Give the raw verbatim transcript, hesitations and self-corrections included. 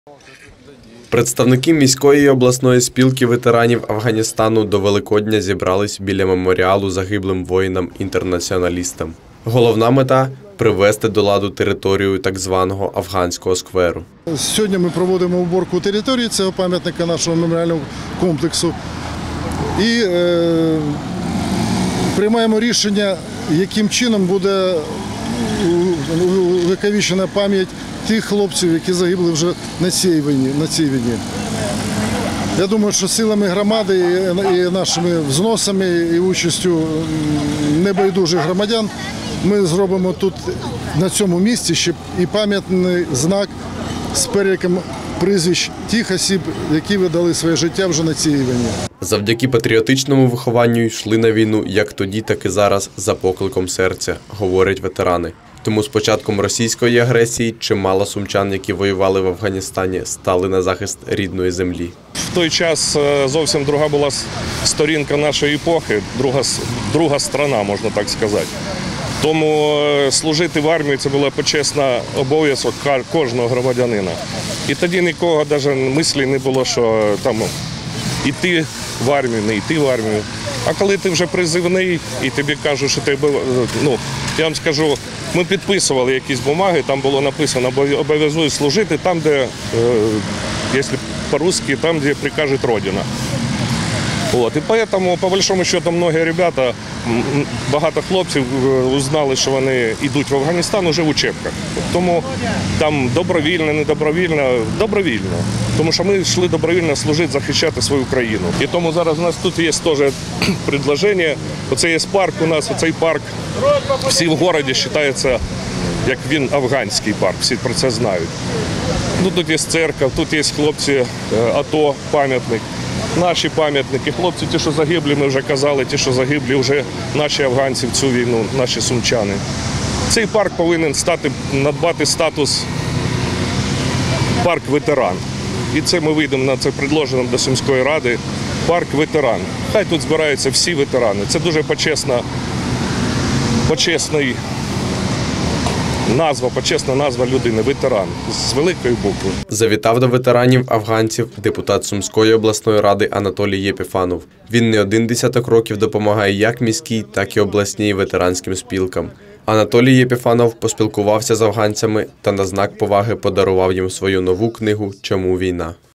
Представники міської і обласної спілки ветеранів Афганістану до Великодня зібрались біля меморіалу загиблим воїнам-інтернаціоналістам. Головна мета – привести до ладу територію так званого афганського скверу. Сьогодні ми проводимо уборку території цього пам'ятника нашого меморіального комплексу і е, приймаємо рішення, яким чином буде увековічена пам'ять тих хлопців, які загибли вже на цій війні. На цій війні. Я думаю, що силами громади і нашими взносами і участю небайдужих громадян ми зробимо тут, на цьому місці, ще і пам'ятний знак з переліком прізвищ тих осіб, які видали своє життя вже на цій війні. Завдяки патріотичному вихованню йшли на війну як тоді, так і зараз за покликом серця, говорять ветерани. Тому з початком російської агресії чимало сумчан, які воювали в Афганістані, стали на захист рідної землі. В той час зовсім друга була сторінка нашої епохи, друга, друга страна, можна так сказати. Тому служити в армії – це була почесна обов'язок кожного громадянина. І тоді нікого навіть мислі не було, що там йти в армію, не йти в армію. А коли ти вже призивний і тобі кажуть, що ти, ну, я вам скажу, ми підписували якісь бумаги, там було написано, обов'язково служити там, де, якщо по-русски, там, де прикаже Родина. От. І тому, по большому счету, многі ребята, багато хлопців узнали, що вони йдуть в Афганістан уже в учебках. Тому там добровільно, не добровільно, добровільно. Тому що ми йшли добровільно служити, захищати свою країну. І тому зараз у нас тут є теж предложення. Оце є парк у нас, оцей парк, всі в місті вважається, як він афганський парк, всі про це знають. Ну, тут є церква, тут є хлопці АТО, пам'ятник. Наші пам'ятники, хлопці, ті, що загиблі, ми вже казали, ті, що загиблі, вже наші афганці в цю війну, наші сумчани. Цей парк повинен стати, надбати статус парк-ветеран. І це ми вийдемо на це предложено до Сумської ради, парк-ветеран. Хай тут збираються всі ветерани. Це дуже почесна, почесний назва, почесна назва людини – ветеран, з великої букви. Завітав до ветеранів-афганців депутат Сумської обласної ради Анатолій Єпіфанов. Він не один десяток років допомагає як міській, так і обласній ветеранським спілкам. Анатолій Єпіфанов поспілкувався з афганцями та на знак поваги подарував їм свою нову книгу «Чому війна?».